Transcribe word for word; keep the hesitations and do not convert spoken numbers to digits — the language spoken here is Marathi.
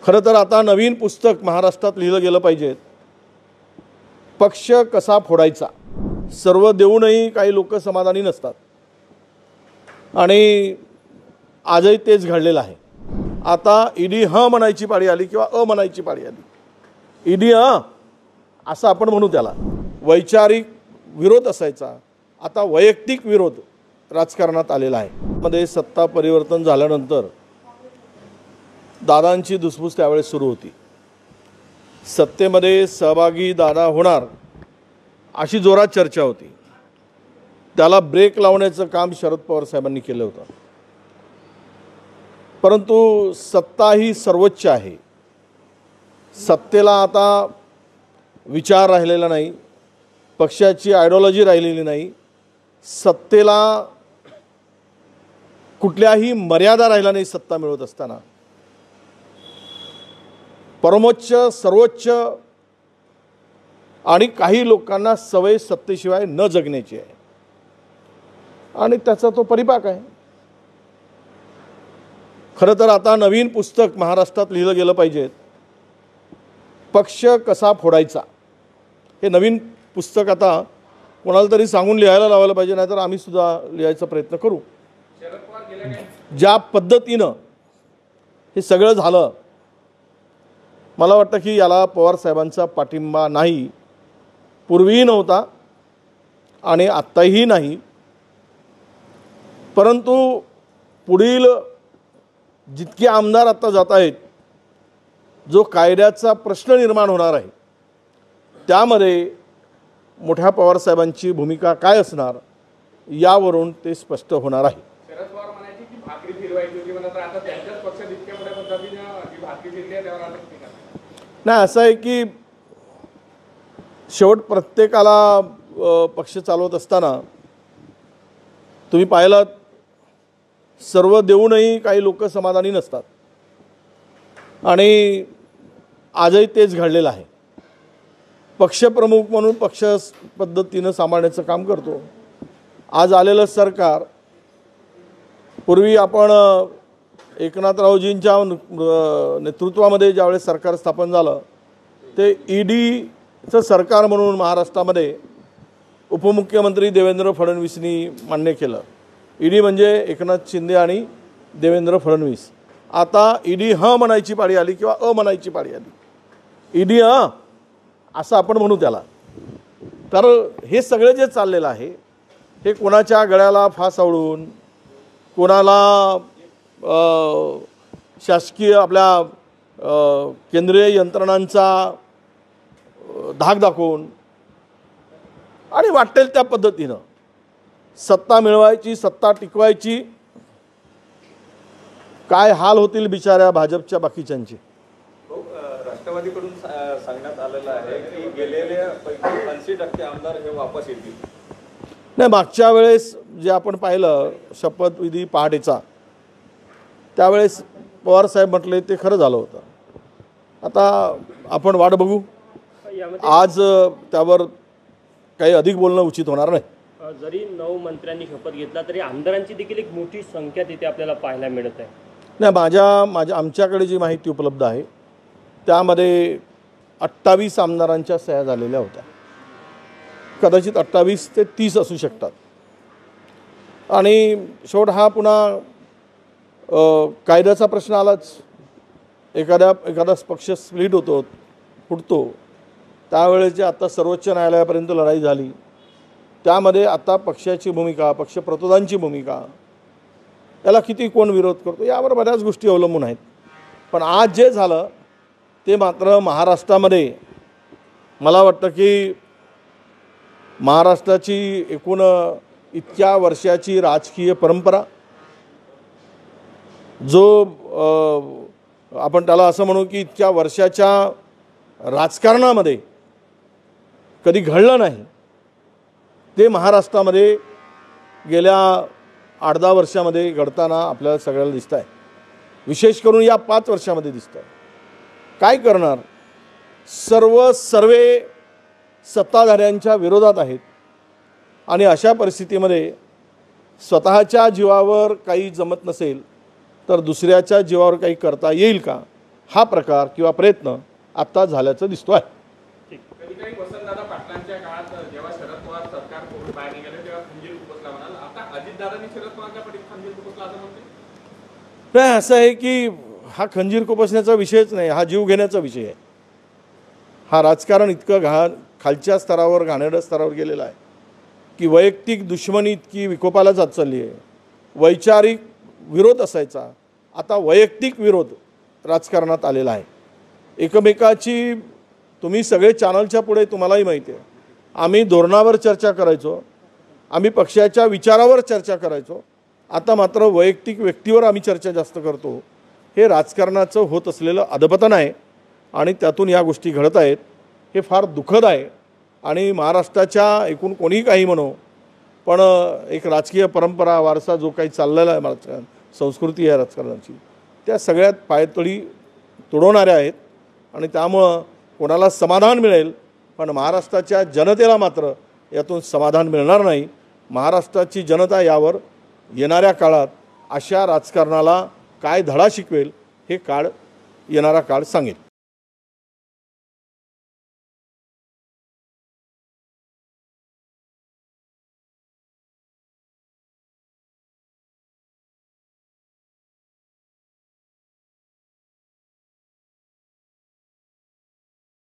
खरं तर आता नवीन पुस्तक महाराष्ट्रात लिहिलं गेलं पाहिजे, पक्ष कसा फोडायचा। सर्व देऊनही काही लोक समाधानी नसतात आणि आजही तेच घडलेलं आहे। आता ईडी ह म्हणायची पाळी आली किंवा अ म्हणायची पाळी आली। ईडी अ असं आपण म्हणू त्याला। वैचारिक विरोध असायचा, आता वैयक्तिक विरोध राजकारणात आलेला आहे। मध्ये सत्ता परिवर्तन झाल्यानंतर दादांची धुसफूस त्यावेळेस सुरू होती। सत्तेमध्ये सहभागी दादा होणार अशी जोरात चर्चा होती। त्याला ब्रेक लावण्याचं काम शरद पवार साहेबांनी केलं होतं। परंतु सत्ता ही सर्वोच्च आहे। सत्तेला आता विचार राहिलेला नाही, पक्षाची आयडियोलॉजी राहिलेली नाही, सत्तेला कुठल्याही मर्यादा राहिला नाही। सत्ता मिळवत असताना परमोच्च सर्वोच्च आणि काही लोकांना सवय सत्तेशिवाय न जगण्याची आहे आणि त्याचा तो परिपाक आहे। खरं तर आता नवीन पुस्तक महाराष्ट्रात लिहिलं गेलं पाहिजे, पक्ष कसा फोडायचा। हे नवीन पुस्तक आता कोणाला तरी सांगून लिहायला लावायला पाहिजे, नाहीतर आम्ही सुद्धा लिहायचा प्रयत्न करू। ज्या पद्धतीनं हे सगळं झालं, मला वाटतं की याला पवार साहेबांचा पाठिंबा नाही, पूर्वीही नव्हता आणि आत्ताही नाही। परंतु पुढील जितके आमदार आता जात आहेत, जो कायद्याचा प्रश्न निर्माण होणार आहे, त्यामध्ये मोठ्या पवार साहेबांची भूमिका काय असणार यावरून ते स्पष्ट होणार आहे। शरद पवार म्हणायचे की भाकरी फिरवायची होती, पण आता त्यांच्याच पक्षात इतक्या मोठ्या पद्धतीने ही भाकरी फिरली आहे, त्यावर आता किती करणार? नाही, असं आहे की शेवट प्रत्येकाला पक्ष चालवत असताना तुम्ही पाहिलात, सर्व देऊनही काही लोक समाधानी नसतात आणि आजही तेच घडलेलं आहे। पक्षप्रमुख म्हणून पक्ष पद्धतीनं सांभाळण्याचं काम करतो। आज आलेलं सरकार, पूर्वी आपण एकनाथरावजींच्या नेतृत्वामध्ये ज्यावेळेस सरकार स्थापन झालं, ते ईडीचं सरकार म्हणून महाराष्ट्रामध्ये उपमुख्यमंत्री देवेंद्र फडणवीसनी मान्य केलं। ईडी म्हणजे एकनाथ शिंदे आणि देवेंद्र फडणवीस। आता ईडी ह म्हणायची पाळी आली किंवा अ म्हणायची पाळी आली। ईडी अ असं आपण म्हणू त्याला। तर हे सगळे जे चाललेलं आहे, हे कोणाच्या गळ्याला फास आवळून, कोणाला शासकीय आपल्या केंद्रीय यंत्रणांचा धाक दाखवून आणि वाटेल त्या पद्धतीनं सत्ता मिळवायची, सत्ता टिकवायची, काय हाल होतील बिचाऱ्या भाजपच्या बाकीच्यांचे। राष्ट्रवादीकडून सांगण्यात आलेलं आहे की गेलेल्या पैकी ऐंशी टक्के आमदार हे वापस येतील। नाही, मागच्या वेळेस जे आपण पाहिलं शपथविधी पहाटेचा, त्यावेळेस पवार साहेब म्हटले ते खरं झालं होतं। आता आपण वाट बघू। आज त्यावर काही अधिक बोलणं उचित होणार नाही। जरी नऊ मंत्र्यांनी शपथ घेतला तरी आमदारांची देखील एक मोठी संख्या तिथे आपल्याला पाहायला मिळत आहे। नाही, माझ्या माझ्या आमच्याकडे जी माहिती उपलब्ध आहे त्यामध्ये अठ्ठावीस आमदारांच्या सह्या झालेल्या होत्या। कदाचित अठ्ठावीस ते तीस असू शकतात। आणि शेवट हा पुन्हा कायद्याचा प्रश्न आलाच। एखाद्या एखादा पक्ष स्प्लिट होतो, फुटतो, त्यावेळेची आता सर्वोच्च न्यायालयापर्यंत लढाई झाली। त्यामध्ये आता पक्षाची भूमिका, पक्षप्रतोदांची भूमिका, याला किती कोण विरोध करतो यावर बऱ्याच गोष्टी अवलंबून आहेत। पण आज जे झालं ते मात्र महाराष्ट्रामध्ये मला वाटतं की महाराष्ट्राची एकूण इतक्या वर्षाची राजकीय परंपरा, जो आपण त्याला असं म्हणू की इतक्या वर्षाच्या राजकारणामध्ये कधी घडलं नाही, ते महाराष्ट्रामध्ये गेल्या आठ दहा वर्षामध्ये घडताना आपल्याला सगळ्याला दिसत आहे। विशेष करून या पाच वर्षामध्ये दिसत आहे। काय करणार, सर्व सर्वे सत्ताधाऱ्यांच्या विरोधात आहेत आणि अशा परिस्थितीमध्ये स्वतःच्या जीवावर काही जमत नसेल तर दुसऱ्याच्या जीवावर काही करता येईल का, हा प्रकार किंवा प्रयत्न आत्ता झाल्याचं दिसतो आहे. कधी काही वसंतदादा पाटलांच्या काळात जेव्हा शरद पवार सरकार करून बाहेर निघाले तेव्हा खंजीर खुपसला म्हणाल, आता अजितदादांनी शरद पवारच्या पाठीत खंजीर खुपसला असं म्हणते. नाही, असं आहे की हा खंजीर खुपसण्याचा विषयच नाही, हा जीव घेण्याचा विषय आहे. हा राजकारण इतकं घाण खालच्या स्तरावर घाणेरड्या स्तरावर गेलेला आहे की वैयक्तिक दुश्मनी इतकी विकोपाला जात चालली आहे. वैचारिक विरोध असायचा, आता वैयक्तिक विरोध राजकारणात आलेला आहे. एकमेकाची तुम्ही सगळे चॅनलच्या पुढे तुम्हालाही माहिती आहे, आम्ही धोरणावर चर्चा करायचो, आम्ही पक्षाच्या विचारावर चर्चा करायचो, आता मात्र वैयक्तिक व्यक्तीवर आम्ही चर्चा जास्त करतो. हे राजकारणाचं होत असलेलं अधपतन आहे आणि त्यातून या गोष्टी घडत आहेत. हे फार दुःखद आहे आणि महाराष्ट्राच्या एकूण कोणीही काही म्हणो, पण एक राजकीय परंपरा वारसा जो काही चाललेला आहे, राजकारण संस्कृती आहे राजकारणाची, त्या सगळ्यात पायतळी तुडवणाऱ्या आहेत आणि त्यामुळं कोणाला समाधान मिळेल, पण महाराष्ट्राच्या जनतेला मात्र यातून समाधान मिळणार नाही. महाराष्ट्राची जनता यावर येणाऱ्या काळात अशा राजकारणाला काय धडा शिकवेल हे काळ येणारा काळ सांगेल.